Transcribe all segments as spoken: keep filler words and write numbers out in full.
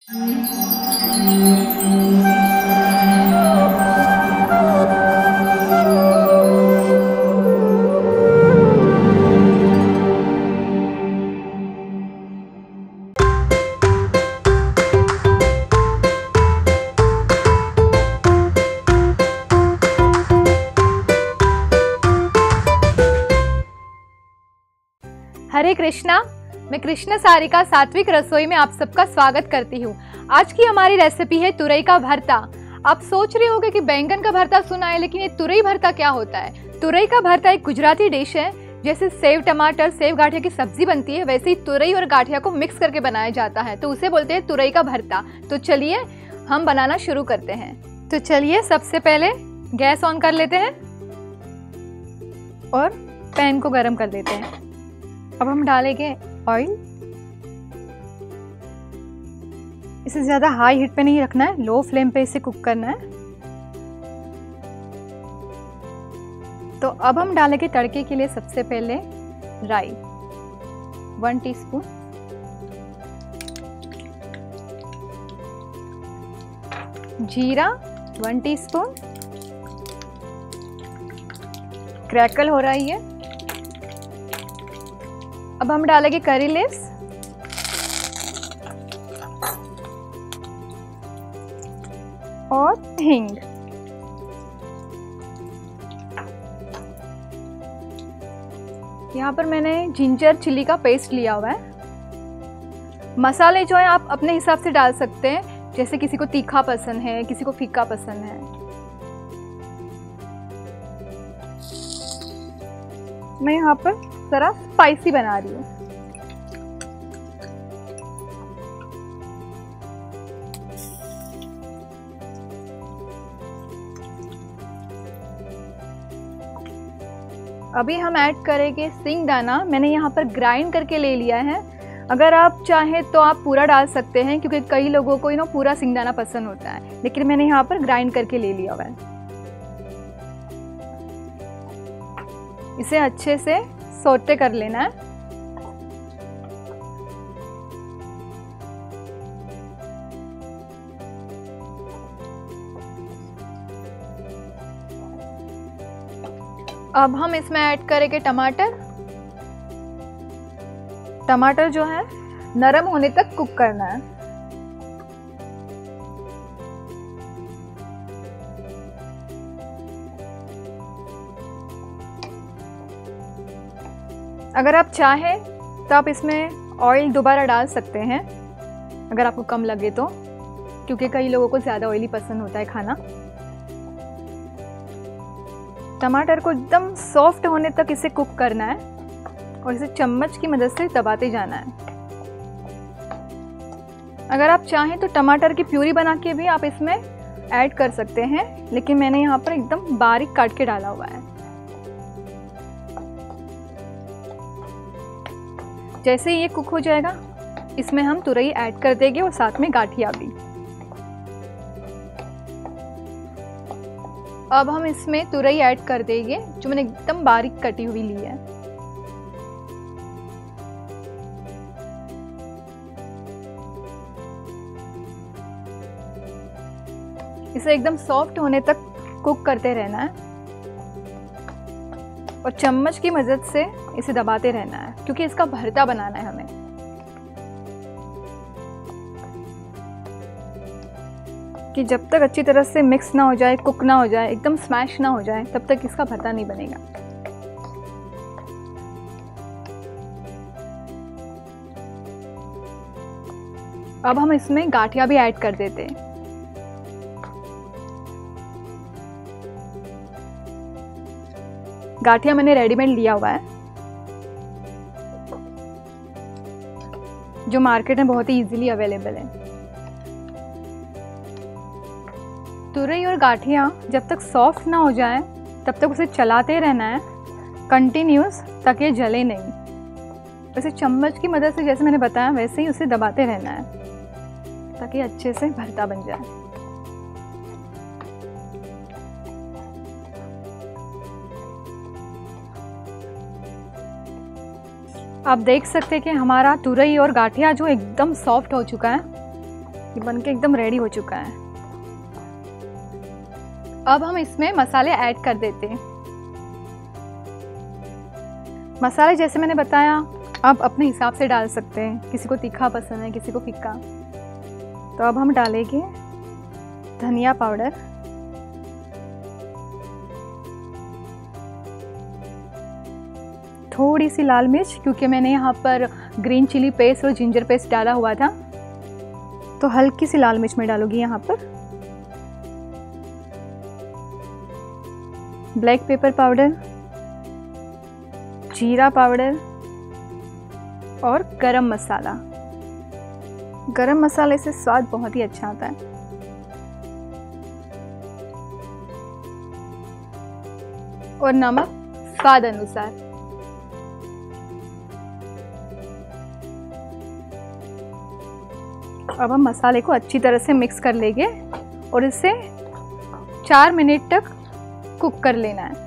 हरे कृष्णा, मैं कृष्णसारिका सात्विक रसोई में आप सबका स्वागत करती हूँ। आज की हमारी रेसिपी है तुरई का भरता। आप सोच रहे होंगे कि बैंगन का भरता सुना है, लेकिन ये तुरई भरता क्या होता है। तुरई का भरता एक गुजराती डिश है। जैसे सेव टमाटर सेव गाठिया की सब्जी बनती है, वैसे ही तुरई और गाठिया को मिक्स करके बनाया जाता है, तो उसे बोलते हैं तुरई का भरता। तो चलिए हम बनाना शुरू करते हैं। तो चलिए सबसे पहले गैस ऑन कर लेते हैं और पैन को गर्म कर लेते हैं। अब हम डालेंगे ऑयल। इसे ज़्यादा हाई हीट पे नहीं रखना है, लो फ्लेम पे इसे कुक करना है। तो अब हम डालेंगे तड़के के लिए सबसे पहले राई वन टीस्पून, जीरा वन टीस्पून, क्रैकल हो रही है। अब हम डालेंगे करी लीव्स और हींग। यहाँ पर मैंने जिंजर चिली का पेस्ट लिया हुआ है। मसाले जो है आप अपने हिसाब से डाल सकते हैं, जैसे किसी को तीखा पसंद है, किसी को फीका पसंद है। मैं यहाँ पर जरा स्पाइसी बना रही हूँ। अभी हम ऐड करेंगे सिंगदाना। मैंने यहाँ पर ग्राइंड करके ले लिया है। अगर आप चाहें तो आप पूरा डाल सकते हैं, क्योंकि कई लोगों को ना पूरा सिंगदाना पसंद होता है, लेकिन मैंने यहाँ पर ग्राइंड करके ले लिया हुआ है। इसे अच्छे से सौटे कर लेना है। अब हम इसमें ऐड करेंगे टमाटर। टमाटर जो है नरम होने तक कुक करना है। अगर आप चाहें तो आप इसमें ऑयल दोबारा डाल सकते हैं, अगर आपको कम लगे तो, क्योंकि कई लोगों को ज़्यादा ऑयली पसंद होता है खाना। टमाटर को एकदम सॉफ्ट होने तक इसे कुक करना है और इसे चम्मच की मदद से दबाते जाना है। अगर आप चाहें तो टमाटर की प्यूरी बना के भी आप इसमें ऐड कर सकते हैं, लेकिन मैंने यहाँ पर एकदम बारीक काट के डाला हुआ है। जैसे ही ये कुक हो जाएगा, इसमें हम तुरई ऐड कर देंगे और साथ में गाठिया भी। अब हम इसमें तुरई ऐड कर देंगे, जो मैंने एकदम बारीक कटी हुई ली है। इसे एकदम सॉफ्ट होने तक कुक करते रहना है और चम्मच की मदद से इसे दबाते रहना है, क्योंकि इसका भरता बनाना है हमें। कि जब तक अच्छी तरह से मिक्स ना हो जाए, कुक ना हो जाए, एकदम स्मैश ना हो जाए, तब तक इसका भरता नहीं बनेगा। अब हम इसमें गाठिया भी ऐड कर देते हैं। गाठिया मैंने रेडीमेड लिया हुआ है, जो मार्केट में बहुत ही इजीली अवेलेबल है। तुरई और गाठिया जब तक सॉफ्ट ना हो जाए, तब तक उसे चलाते रहना है कंटिन्यूस, ताकि ये जले नहीं। वैसे चम्मच की मदद से, जैसे मैंने बताया, वैसे ही उसे दबाते रहना है, ताकि अच्छे से भरता बन जाए। आप देख सकते हैं कि हमारा तुरई और गाठिया जो एकदम सॉफ्ट हो चुका है। ये बनके एकदम रेडी हो चुका है। अब हम इसमें मसाले ऐड कर देते हैं। मसाले जैसे मैंने बताया आप अपने हिसाब से डाल सकते हैं, किसी को तीखा पसंद है, किसी को फीका। तो अब हम डालेंगे धनिया पाउडर, थोड़ी सी लाल मिर्च, क्योंकि मैंने यहाँ पर ग्रीन चिली पेस्ट और जिंजर पेस्ट डाला हुआ था, तो हल्की सी लाल मिर्च मैं डालूंगी यहाँ पर। ब्लैक पेपर पाउडर, जीरा पाउडर और गरम मसाला। गरम मसाले से स्वाद बहुत ही अच्छा आता है। और नमक स्वाद अनुसार। अब हम मसाले को अच्छी तरह से मिक्स कर लेंगे और इसे चार मिनट तक कुक कर लेना है।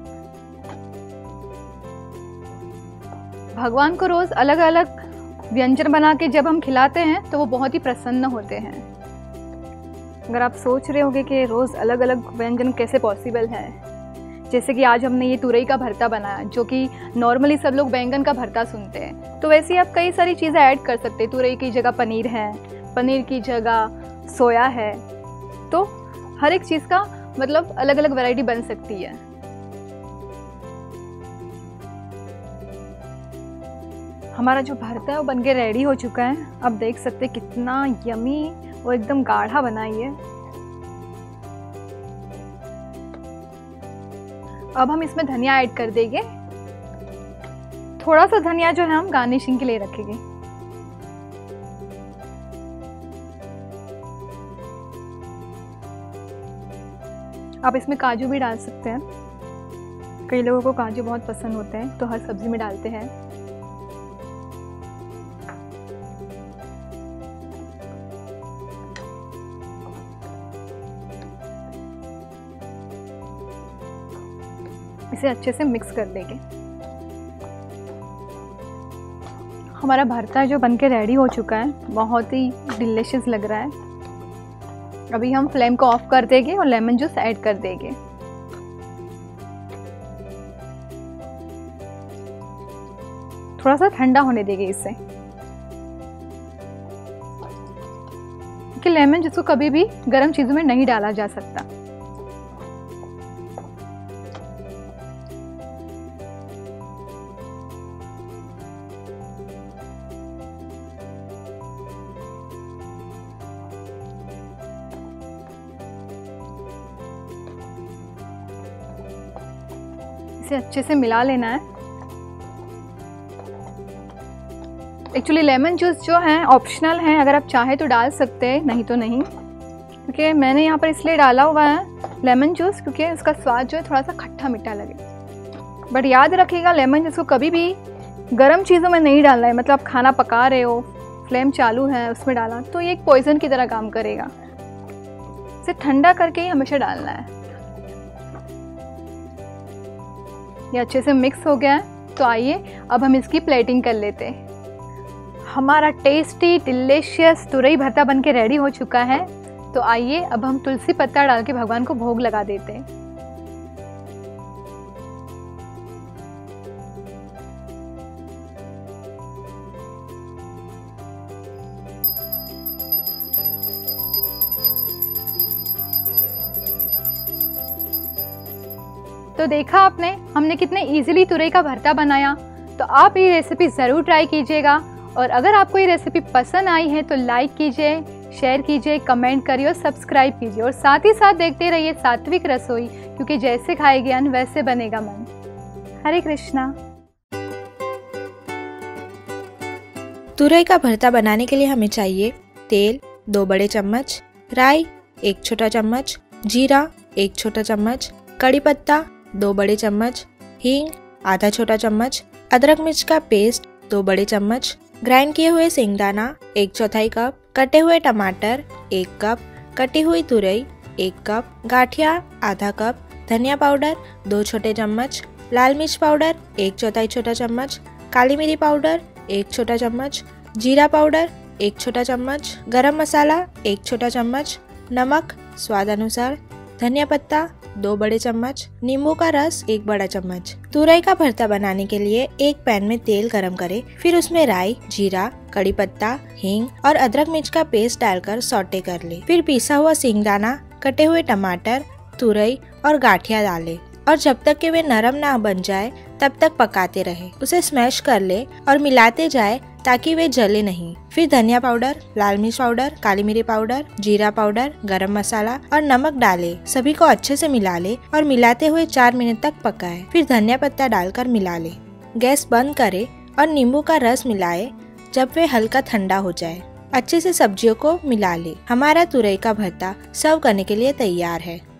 भगवान को रोज अलग अलग व्यंजन बना के जब हम खिलाते हैं तो वो बहुत ही प्रसन्न होते हैं। अगर आप सोच रहे होंगे कि रोज अलग अलग व्यंजन कैसे पॉसिबल है, जैसे कि आज हमने ये तुरई का भरता बनाया, जो कि नॉर्मली सब लोग बैंगन का भरता सुनते हैं, तो वैसे ही आप कई सारी चीज़ें ऐड कर सकते हैं। तुरई की जगह पनीर है, पनीर की जगह सोया है, तो हर एक चीज़ का मतलब अलग अलग वैरायटी बन सकती है। हमारा जो भरता है वो बनके रेडी हो चुका है। अब देख सकते हैं कितना यमी और एकदम गाढ़ा बना है। अब हम इसमें धनिया ऐड कर देंगे। थोड़ा सा धनिया जो है हम गार्निशिंग के लिए रखेंगे। आप इसमें काजू भी डाल सकते हैं। कई लोगों को काजू बहुत पसंद होते हैं, तो हर सब्जी में डालते हैं। इसे अच्छे से मिक्स कर देंगे। हमारा भरता जो बनके रेडी हो चुका है, बहुत ही डिलीशियस लग रहा है। अभी हम फ्लेम को ऑफ कर देंगे और लेमन जूस ऐड कर देंगे। थोड़ा सा ठंडा होने देंगे इसे, क्योंकि लेमन जूस को कभी भी गर्म चीजों में नहीं डाला जा सकता। इसे अच्छे से मिला लेना है। एक्चुअली लेमन जूस जो है ऑप्शनल है, अगर आप चाहे तो डाल सकते हैं, नहीं तो नहीं। क्योंकि मैंने यहाँ पर इसलिए डाला हुआ है लेमन जूस, क्योंकि उसका स्वाद जो है थोड़ा सा खट्टा मीठा लगे। बट याद रखिएगा लेमन जूस को कभी भी गर्म चीज़ों में नहीं डालना है। मतलब आप खाना पका रहे हो, फ्लेम चालू है, उसमें डाला तो ये एक पॉइजन की तरह काम करेगा। इसे ठंडा करके ही हमेशा डालना है। ये अच्छे से मिक्स हो गया है, तो आइए अब हम इसकी प्लेटिंग कर लेते हैं। हमारा टेस्टी डिलीशियस तुरई भरता बनके रेडी हो चुका है। तो आइए अब हम तुलसी पत्ता डाल के भगवान को भोग लगा देते हैं। तो देखा आपने हमने कितने इजीली तुरई का भरता बनाया। तो आप ये रेसिपी ज़रूर ट्राई कीजिएगा। और अगर आपको ये रेसिपी पसंद आई है तो लाइक कीजिए, शेयर कीजिए, कमेंट करिए और सब्सक्राइब कीजिए। और साथ ही साथ देखते रहिए सात्विक रसोई, क्योंकि जैसे खाए ज्ञान वैसे बनेगा मन। हरे कृष्णा। तुरई का भरता बनाने के लिए हमें चाहिए तेल दो बड़े चम्मच, राई एक छोटा चम्मच, जीरा एक छोटा चम्मच, कड़ी पत्ता दो बड़े चम्मच, हींग आधा छोटा चम्मच, अदरक मिर्च का पेस्ट दो बड़े चम्मच, ग्राइंड किए हुए सिंगदाना एक चौथाई कप, कटे हुए टमाटर एक कप, कटी हुई तुरई एक कप, गाठिया आधा कप, धनिया पाउडर दो छोटे चम्मच, लाल मिर्च पाउडर एक चौथाई छोटा चम्मच, काली मिरी पाउडर एक छोटा चम्मच, जीरा पाउडर एक छोटा चम्मच, गरम मसाला एक छोटा चम्मच, नमक स्वाद अनुसार, धनिया पत्ता दो बड़े चम्मच, नींबू का रस एक बड़ा चम्मच। तुरई का भरता बनाने के लिए एक पैन में तेल गरम करें, फिर उसमें राई, जीरा, कड़ी पत्ता, हींग और अदरक मिर्च का पेस्ट डालकर सौटे कर ले। फिर पिसा हुआ सिंगदाना, कटे हुए टमाटर, तुरई और गाठिया डाले और जब तक कि वे नरम ना बन जाए तब तक पकाते रहे। उसे स्मैश कर ले और मिलाते जाए ताकि वे जले नहीं। फिर धनिया पाउडर, लाल मिर्च पाउडर, काली मिर्च पाउडर, जीरा पाउडर, गरम मसाला और नमक डाले। सभी को अच्छे से मिला ले और मिलाते हुए चार मिनट तक पकाए। फिर धनिया पत्ता डालकर मिला ले। गैस बंद करे और नींबू का रस मिलाए जब वे हल्का ठंडा हो जाए। अच्छे से सब्जियों को मिला ले। हमारा तुरई का भरता सर्व करने के लिए तैयार है।